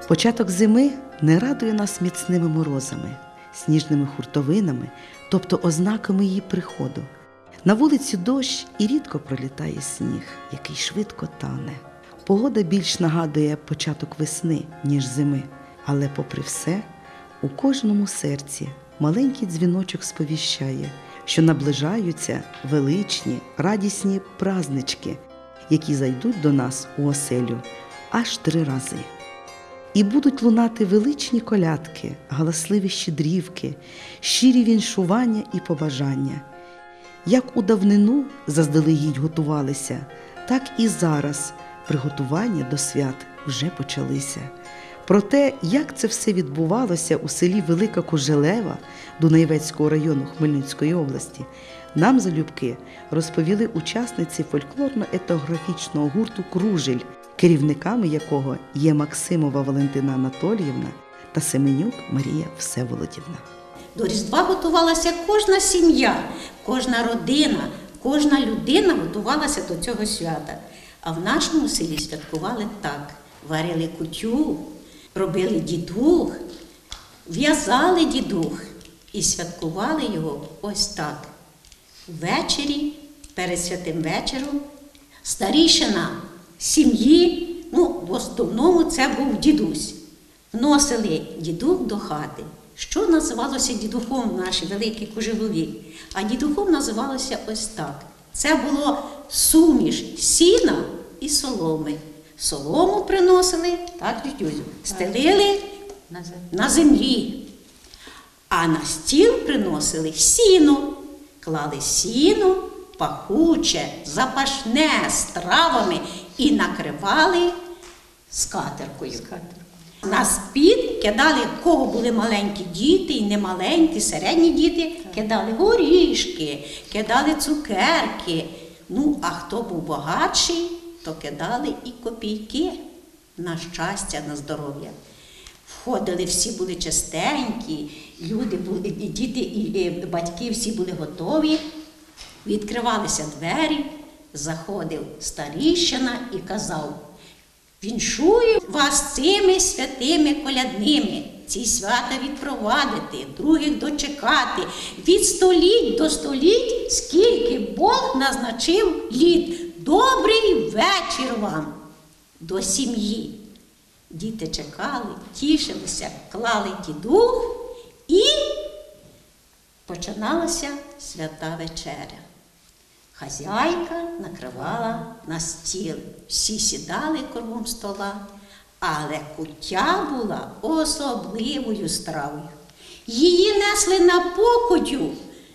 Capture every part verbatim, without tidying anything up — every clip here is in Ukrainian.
Початок зими не радує нас міцними морозами, сніжними хуртовинами, тобто ознаками її приходу. На вулиці дощ і рідко пролітає сніг, який швидко тане. Погода більш нагадує початок весни, ніж зими. Але попри все, у кожному серці маленький дзвіночок сповіщає, що наближаються величні, радісні празднички, які зайдуть до нас у оселю аж три рази. І будуть лунати величні колядки, галасливі щедрівки, щирі віншування і побажання. Як у давнину заздалегідь готувалися, так і зараз приготування до свят вже почалися. Про те, як це все відбувалося у селі Велика Кожелева Дунаєвецького району Хмельницької області, нам залюбки розповіли учасниці фольклорно-етнографічного гурту «Кружель», керівниками якого є Максимова Валентина Анатоліївна та Семенюк Марія Всеволодівна. До Різдва готувалася кожна сім'я, кожна родина, кожна людина готувалася до цього свята. А в нашому селі святкували так. Варили кутю, робили дідух, в'язали дідух і святкували його ось так. Ввечері, перед святим вечором, старішина сім'ї, ну, в основному це був дідусь, вносили дідух до хати. Що називалося дідухом в нашій Великій Кожелові? А дідухом називалося ось так. Це було суміш сіна і соломи. Солому приносили, так, тютюзю, стелили на землі. А на стіл приносили сіно. Клали сіно, пахуче, запашне, з травами і накривали скатеркою. На спід кидали, в кого були маленькі діти і немаленькі, середні діти, кидали горішки, кидали цукерки. Ну, а хто був багатший, то кидали і копійки на щастя, на здоров'я. Входили, всі були чистенькі, люди були, і діти, і батьки всі були готові. Відкривалися двері, заходив старіщина і казав: «Віншую вас цими святими колядними, ці свята відпровадити, других дочекати, від століть до століть, скільки Бог назначив літ. Добрий вечір вам до сім'ї». Діти чекали, тішилися, клали дідух і починалася свята вечеря. Хазяйка накривала на стіл, всі сідали кругом стола, але куття була особливою стравою. Її несли на покутю,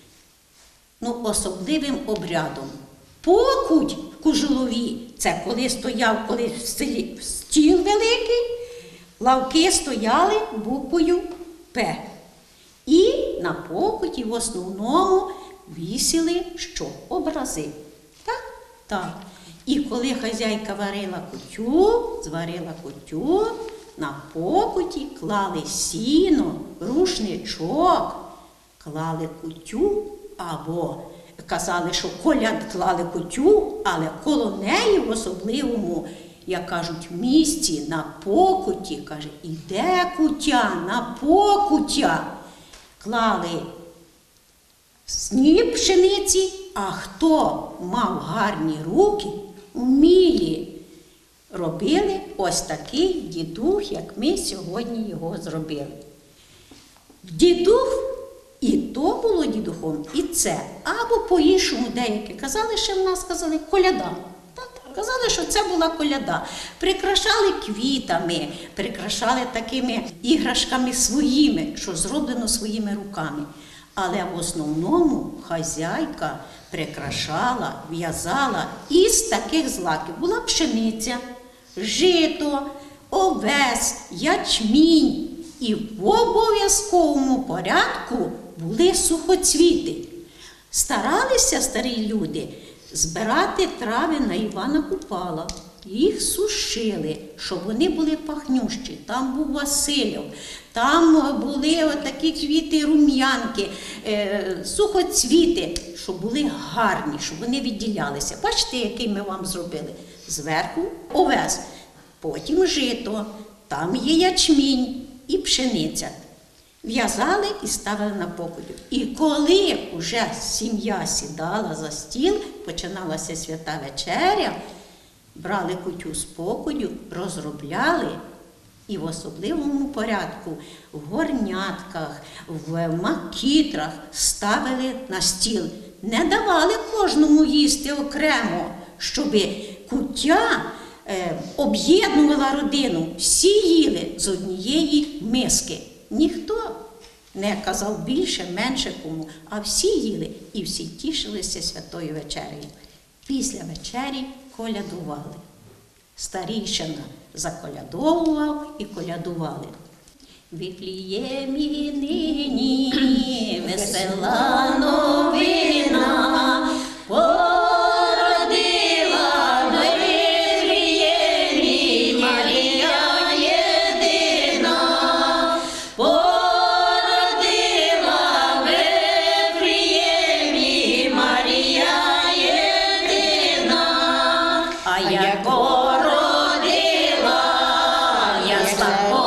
ну, особливим обрядом. Покуть в Кожелові – це коли стояв, коли в селі стіл великий, лавки стояли буквою «П». І на покуті в основному вісили що? Образи. Так? Так. І коли хазяйка варила кутю, зварила кутю, на покуті клали сіно, рушничок, клали кутю або казали, що коляд клали кутю, але коло неї в особливому, як кажуть, місці, на покуті, каже, іде кутя, на покуття. Клали сніп пшениці, а хто мав гарні руки, вмілі, робили ось такий дідух, як ми сьогодні його зробили. Дідух, і то було дідухом, і це. Або по-іншому деякі казали, що в нас казали коляда. Так, казали, що це була коляда. Прикрашали квітами, прикрашали такими іграшками своїми, що зроблено своїми руками. Але в основному хазяйка прикрашала, в'язала із таких злаків. Була пшениця, жито, овес, ячмінь. І в обов'язковому порядку були сухоцвіти. Старалися старі люди збирати трави на Івана Купала. Їх сушили, щоб вони були пахнющі. Там був Васильов, там були такі квіти, рум'янки, е, сухоцвіти, щоб були гарні, щоб вони відділялися. Бачите, який ми вам зробили? Зверху овес, потім жито, там є ячмінь і пшениця. В'язали і ставили на покудю. І коли вже сім'я сідала за стіл, починалася свята вечеря, брали кутю з покудю, розробляли і в особливому порядку в горнятках, в макітрах ставили на стіл. Не давали кожному їсти окремо, щоб куття е, об'єднувала родину. Всі їли з однієї миски. Ніхто не казав більше, менше кому, а всі їли і всі тішилися святою вечерею. Після вечері колядували. Старійшина заколядовував і колядували. В Віфліємі нині весела новина, породила в Віфліємі Марія єдина, породила в Віфліємі Марія єдина, а як породила, ясла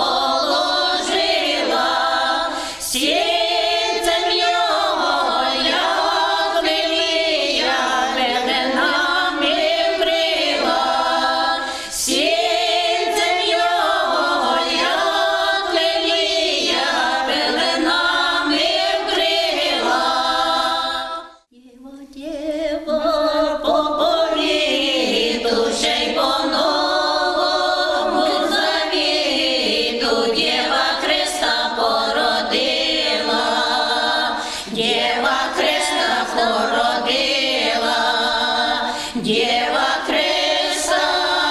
положила, сінцем його, як лилія, пеленами вкрила, сінцем його, як лилія, пеленами вкрила. Єва, Єва, по повіту, ще й по новому завіту, Дєва Христа породила, Дєва Христа породила, Дєва Христа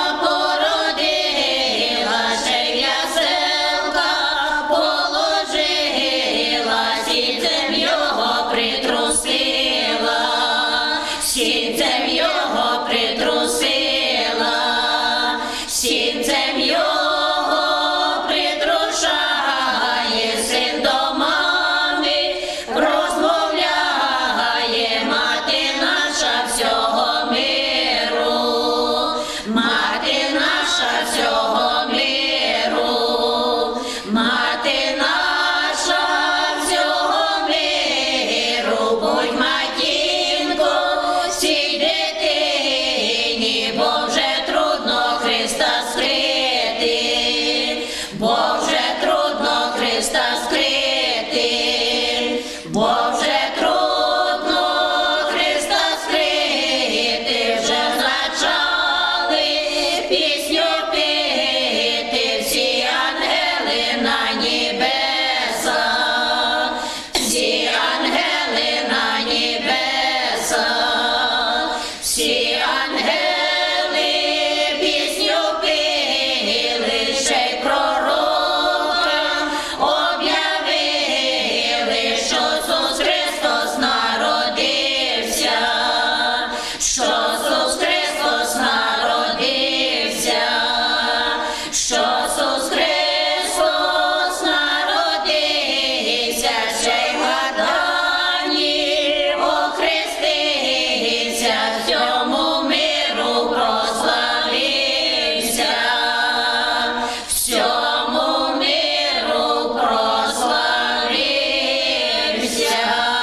породила, ще й в яселка положила, сінцем його притрусила, сінцем його притрусила, сінцем його притрушає, син до мами розмовляє, мати наша всього миру, мати наша всього миру, мати наша всього миру, будь матінко сій дитині, бо вже трудно Христа скрити, бо вже трудно Христа скрити, бо вже трудно Христа скрити, вже зачали пісню пити всі ангели на небеса, всі ангели на небеса, всі ангели пісню пили, ще й пророка об'явили, що Ісус Христос народився, що Ісус Христос народився, що Ісус Христос народився, ще й в Гадані охрестився, всьому миру прославився, всьому миру прославився.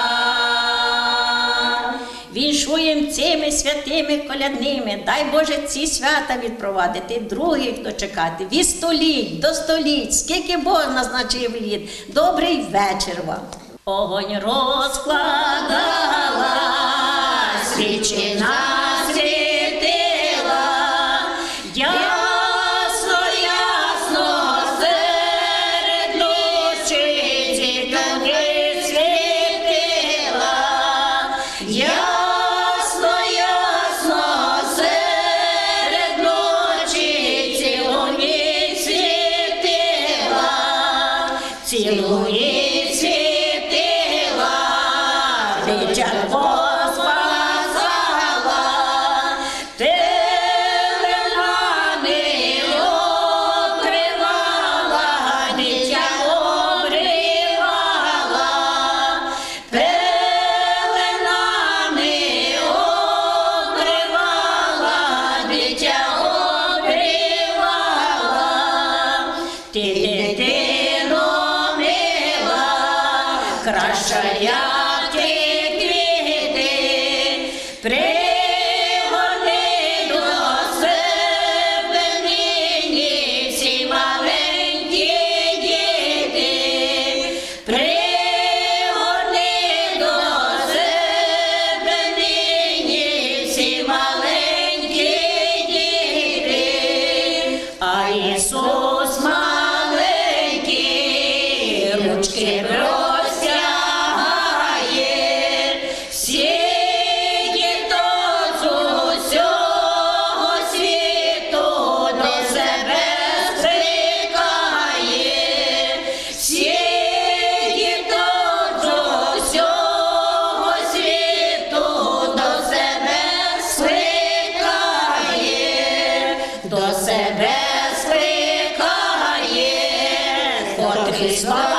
Віншуєм цими святими колядними, дай Боже ці свята відпровадити, других дочекати, від століть до століть, скільки Бог назначив літ. Добрий вечір вам. Огонь розкладала, свічі насвітила, ясно, ясно серед ночі зірки світила, ясно, ясно серед ночі цілу ніч світила, цілу ніч світила, дитя спасала, пеленами обривала, дитя обривала, пеленами обривала, дитя обривала, краща, як ті квіти, пригорни до себе нині всі маленькі діти, пригорни до себе нині всі маленькі діти, а Ісус маленький ручки простягає, всі діток з усього світу до себе скликає, всі діток з усього світу до себе скликає, до себе скликає, котрий слава